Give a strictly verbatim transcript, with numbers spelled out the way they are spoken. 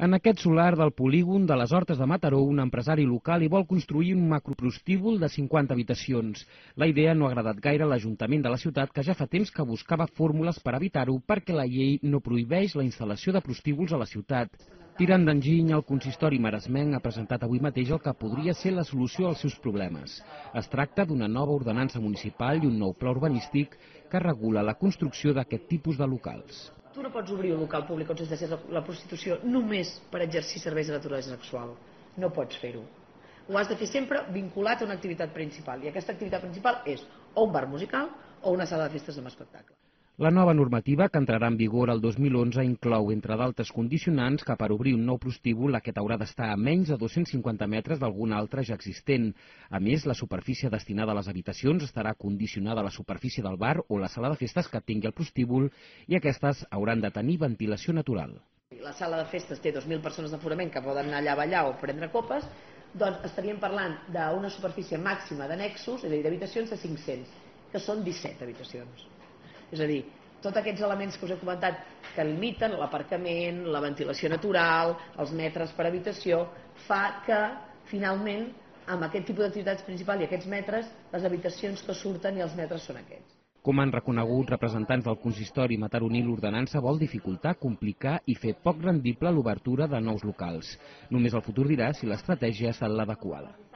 En aquest solar del polígon de les Hortes de Mataró, un empresari local hi vol construir un macroprostíbul de cinquanta habitacions. La idea no ha agradat gaire a l'Ajuntament de la ciutat, que ja fa temps que buscava fórmules per evitar-ho perquè la llei no prohibeix la instal·lació de prostíbuls a la ciutat. Tirant d'enginy, el consistori maresmenc ha presentat avui mateix el que podria ser la solució als seus problemes. Es tracta d'una nova ordenança municipal i un nou pla urbanístic que regula la construcció d'aquest tipus de locals. Tu no pots obrir un local públic on s'exerceix la prostitució només per exercir serveis de naturalesa sexual. No pots fer-ho. Ho has de fer sempre vinculat a una activitat principal. I aquesta activitat principal és o un bar musical o una sala de festes amb espectacle. La nova normativa, que entrarà en vigor el dos mil onze, inclou, entre d'altres condicionants, que per obrir un nou prostíbul aquest haurà d'estar a menys de dos-cents cinquanta metres d'algun altre ja existent. A més, la superfície destinada a les habitacions estarà condicionada a la superfície del bar o la sala de festes que tingui el prostíbul i aquestes hauran de tenir ventilació natural. La sala de festes té dos mil persones d'aforament que poden anar allà a ballar o prendre copes, doncs estaríem parlant d'una superfície màxima d'annexos, és a dir, d'habitacions de cinc-cents, que són disset habitacions. És a dir, tots aquests elements que us he comentat que limiten l'aparcament, la ventilació natural, els metres per habitació, fa que, finalment, amb aquest tipus d'activitats principals i aquests metres, les habitacions que surten i els metres són aquests. Com han reconegut representants del consistori mataroní, l'ordenança vol dificultar, complicar i fer poc rendible l'obertura de nous locals. Només el futur dirà si l'estratègia ha estat l'adequada.